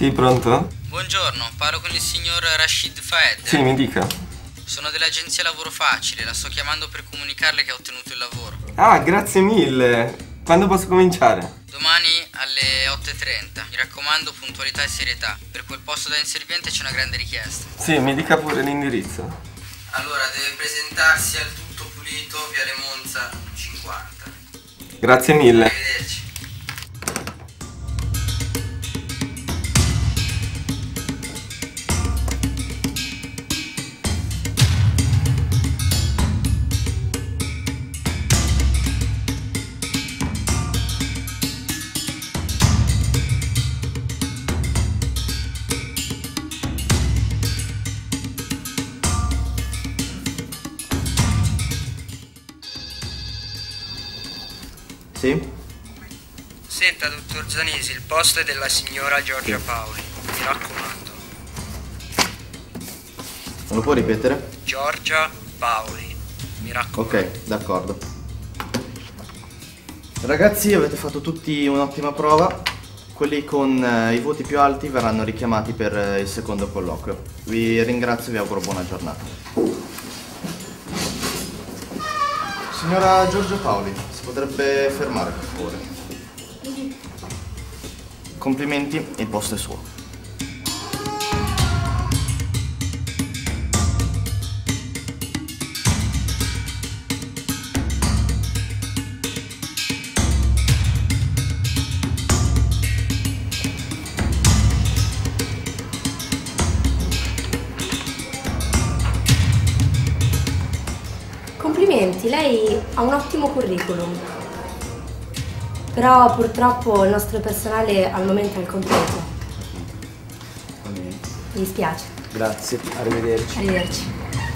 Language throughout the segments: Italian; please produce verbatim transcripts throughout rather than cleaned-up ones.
Sì, pronto? Buongiorno, parlo con il signor Rashid Faed. Sì, mi dica. Sono dell'agenzia Lavoro Facile, la sto chiamando per comunicarle che ha ottenuto il lavoro. Ah, grazie mille. Quando posso cominciare? Domani alle otto e trenta. Mi raccomando, puntualità e serietà. Per quel posto da inserviente c'è una grande richiesta. Sì, mi dica pure l'indirizzo. Allora, deve presentarsi al tutto pulito, Viale Monza cinquanta. Grazie mille. Arrivederci. Sì? Senta, dottor Zanisi, il posto è della signora Giorgia Paoli. Mi raccomando. Non lo può ripetere? Giorgia Paoli. Mi raccomando. Ok, d'accordo. Ragazzi, avete fatto tutti un'ottima prova. Quelli con eh, i voti più alti verranno richiamati per eh, il secondo colloquio. Vi ringrazio e vi auguro buona giornata. Signora Giorgia Paoli, si potrebbe fermare per favore? Complimenti, il posto è suo. Complimenti, lei ha un ottimo curriculum. Però purtroppo il nostro personale al momento è al completo. Mi dispiace. Grazie, arrivederci. Arrivederci.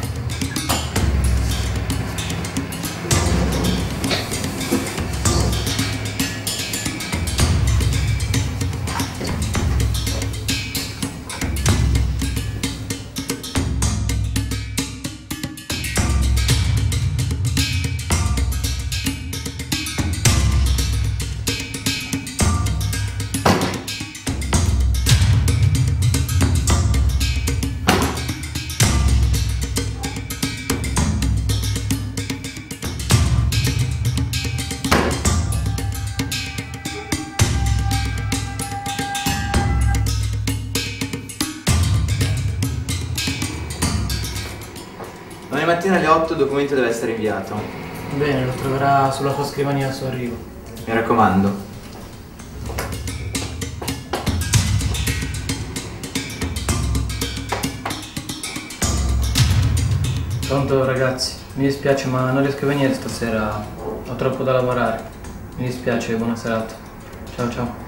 Domani mattina alle otto il documento deve essere inviato. Bene, lo troverà sulla sua scrivania al suo arrivo. Mi raccomando. Pronto ragazzi, mi dispiace ma non riesco a venire stasera, ho troppo da lavorare. Mi dispiace, buona serata. Ciao ciao.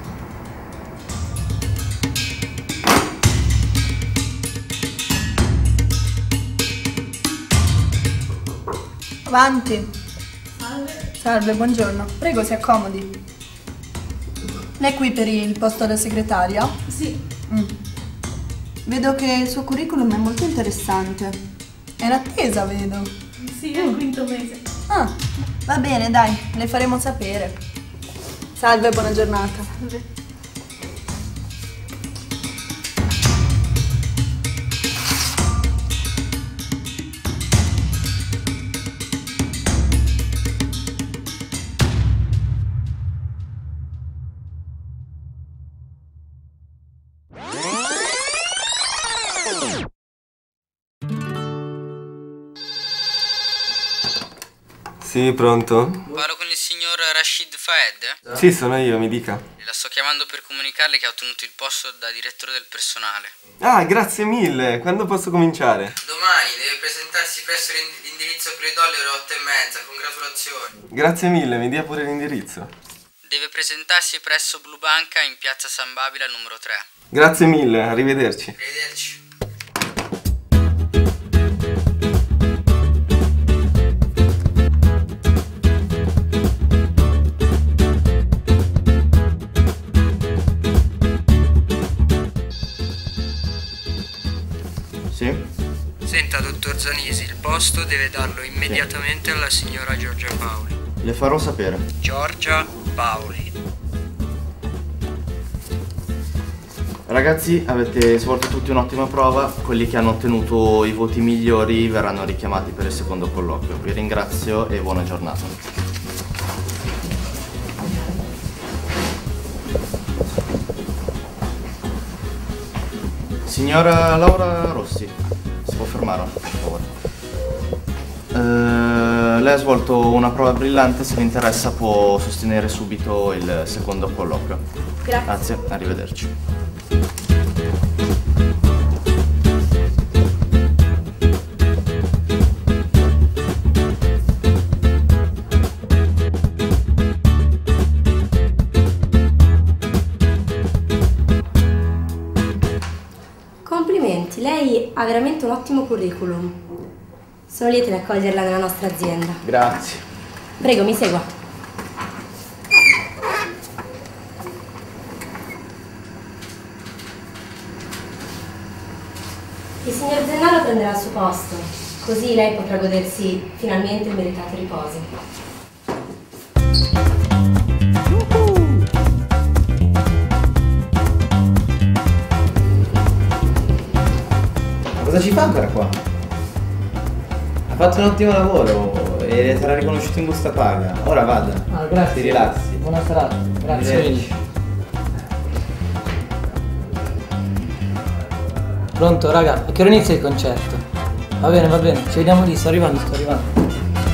Avanti. Salve. Salve, buongiorno. Prego, si accomodi. Lei è qui per il posto da segretaria? Sì. Mm. Vedo che il suo curriculum è molto interessante. È in attesa, vedo. Sì, è il quinto mese. Ah, va bene, dai, le faremo sapere. Salve, buona giornata. Salve. Sì, pronto? Parlo con il signor Rashid Faed. Sì, sono io, mi dica. La sto chiamando per comunicarle che ha ottenuto il posto da direttore del personale. Ah, grazie mille. Quando posso cominciare? Domani deve presentarsi presso l'indirizzo che le do alle otto e mezza. Congratulazioni. Grazie mille, mi dia pure l'indirizzo. Deve presentarsi presso Blue Banca in piazza San Babila numero tre. Grazie mille, arrivederci. Arrivederci. Sì? Senta, dottor Zanisi, il posto deve darlo immediatamente alla signora Giorgia Paoli. Le farò sapere. Giorgia Paoli. Ragazzi, avete svolto tutti un'ottima prova. Quelli che hanno ottenuto i voti migliori verranno richiamati per il secondo colloquio. Vi ringrazio e buona giornata. Signora Laura Rossi, si può fermare, per favore? Uh, lei ha svolto una prova brillante, se vi interessa può sostenere subito il secondo colloquio. Grazie. Grazie, arrivederci. Complimenti, lei ha veramente un ottimo curriculum. Sono lieta di accoglierla nella nostra azienda. Grazie. Prego, mi segua. Il signor Zennaro prenderà il suo posto, così lei potrà godersi finalmente il meritato riposo. Ma cosa ci fa ancora qua? Ha fatto un ottimo lavoro e sarà riconosciuto in busta paga. Ora vada. Ah, grazie. Si rilassi. Buona serata. Grazie. Arrivederci. Pronto, raga? A che ora inizia il concerto? Va bene, va bene. Ci vediamo lì. Sto arrivando, sto arrivando.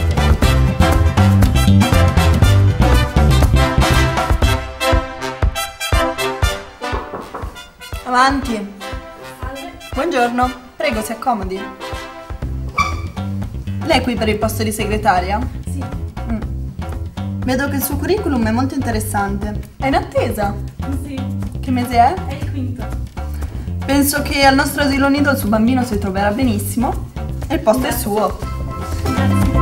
Avanti. Buongiorno, prego si accomodi. Lei è qui per il posto di segretaria? Sì. Mm. Vedo che il suo curriculum è molto interessante. È in attesa? Sì. Che mese è? È il quinto. Penso che al nostro asilo nido il suo bambino si troverà benissimo e il posto è suo. Grazie.